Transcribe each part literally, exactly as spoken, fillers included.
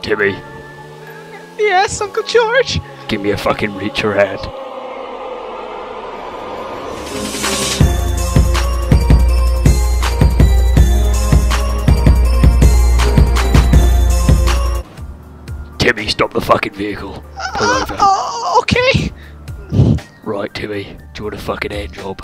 Timmy, Yes, Uncle George. give me a fucking reach around. Timmy, stop the fucking vehicle. Pull over. Oh, okay. Right, Timmy, do you want a fucking hand job?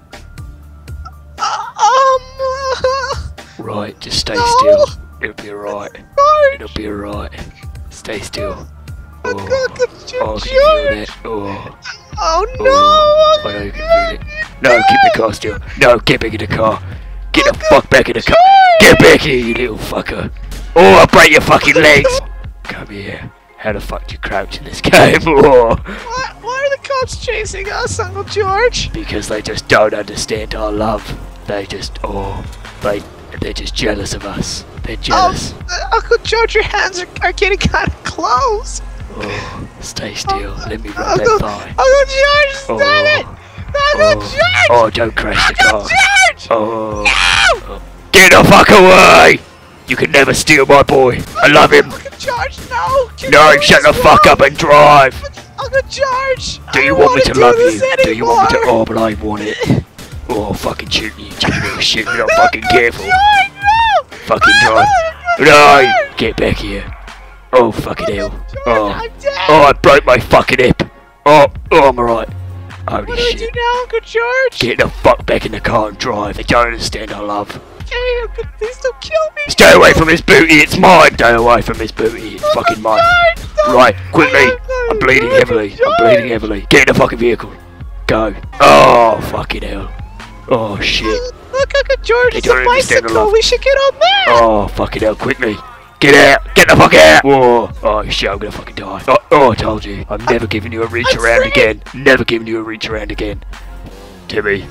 Um. Uh, Right, just stay No. still. It'll be alright. George. It'll be alright. Stay still. Uncle Oh, George. oh, can you feel that? Oh, Oh no. oh, I know you can feel it. No, keep the car still. No, get back in the car. Get the fuck back in the car. Get back here, you little fucker. Oh, I'll break your fucking legs. Come here. How the fuck do you crouch in this game? Oh. Why, why are the cops chasing us, Uncle George? Because they just don't understand our love. They just, oh, they, they're just jealous of us. They're jealous. Um, uh, Uncle George, your hands are, are getting kind of close. Oh, stay still. Let me rub Uncle, that thigh. Uncle George, stop Oh. it! Uncle Oh. George! Oh, don't crash the Uncle car. George! Oh. No! Oh. Get the fuck away! You can never steal my boy. I love him. Uncle George, no! Can No, you shut the please fuck no? up and drive. Uncle George! Do I you don't want me wanna to do love this you? Do you want me to? anymore. Oh, but I want it. Oh, fucking shoot you, you little shit. You're not fucking careful. George, no! Fucking drive. Uncle No, George! get back here. Oh, fucking hell. George, Oh, I'm dead! oh, I broke my fucking hip. Oh, oh, I'm alright. Holy What do we do shit. now, Uncle George? Get the fuck back in the car and drive. They don't understand our love. Okay, Uncle, please don't kill me! Stay away from his booty, it's mine! Stay away from his booty, it's fucking mine. George, don't- Right, quickly! I'm bleeding heavily, I'm bleeding heavily. Get in the fucking vehicle. Go. Oh, fucking hell. Oh, shit. Look, Uncle George, They it's don't a understand the bicycle. love. We should get on that. Oh, fucking hell, quickly. Get out! Get the fuck out! Whoa! Oh shit, I'm gonna fucking die. Oh, oh I told you. I'm never giving you a reach I'm around free. again. Never giving you a reach around again. Timmy,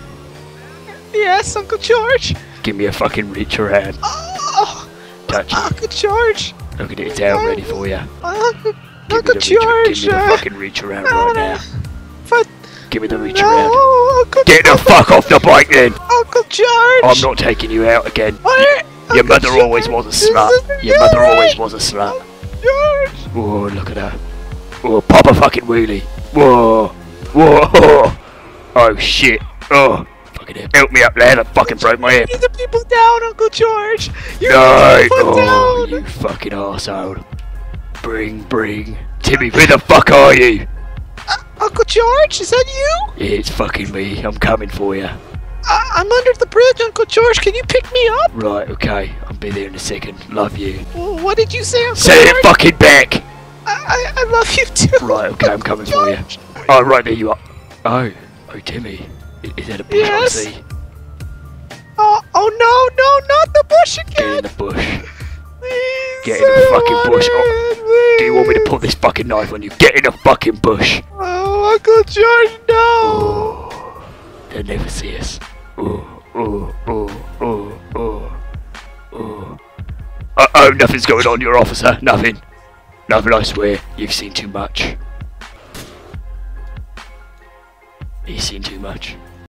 Yes, Uncle George. give me a fucking reach around. Oh, Touch it. Uncle George. Look at it, it's out ready for you. Uncle, Give Uncle me the reach, George. give me the uh, fucking reach around right now. But Give me the reach around. no, Uncle, Get the fuck off the bike then! Uncle George. I'm not taking you out again. What? Your Uncle mother always was a George, slut. this isn't Your mother good. always was a slut. George. Whoa, look at her. Whoa, pop a fucking wheelie. Whoa. Whoa. Oh shit. Oh. Fucking hell. Help me up, lad. I fucking broke my hip. Get the people down, Uncle George. You're No. getting put Oh, down. you fucking arsehole. Bring, bring. Timmy, where the fuck are you? Uh, Uncle George, is that you? Yeah, it's fucking me. I'm coming for you. I- I'm under the bridge, Uncle George. Can you pick me up? Right, okay. I'll be there in a second. Love you. Well, what did you say, Uncle Say George? it fucking back! I, I, I love you too. Right, okay, I'm coming for you. George. Oh, right, there you are. Oh. Oh, Timmy. I- Is that a bush Yes. I see? Oh, oh no, no, not the bush Get in again. the bush. Please, Get in the I don't fucking want bush. it, Do you want me to please. put this fucking knife on you? Get in the fucking bush! Oh, Uncle George, no. Oh, they'll never see us. Oh, oh, oh, oh, oh, oh. Uh oh, nothing's going on, your officer. Nothing. Nothing, I swear. You've seen too much. You've seen too much.